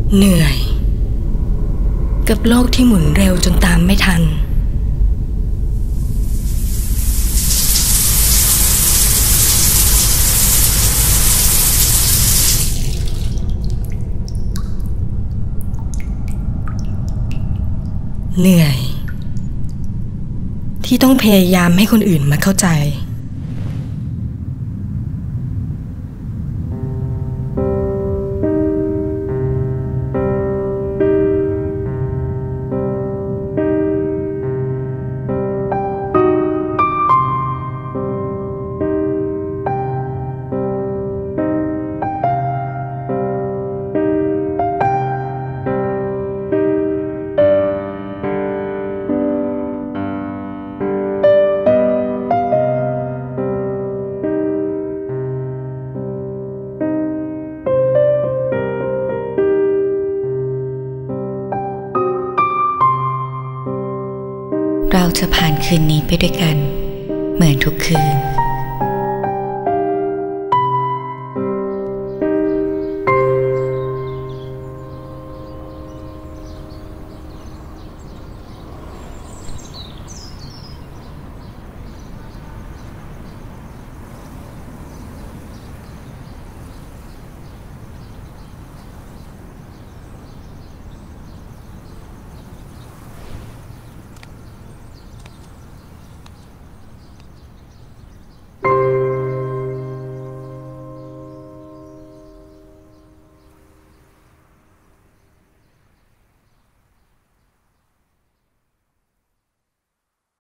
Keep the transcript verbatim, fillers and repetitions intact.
เหนื่อยกับโลกที่หมุนเร็วจนตามไม่ทันเหนื่อยที่ต้องพยายามให้คนอื่นมาเข้าใจเราจะผ่านคืนนี้ไปด้วยกันเหมือนทุกคืน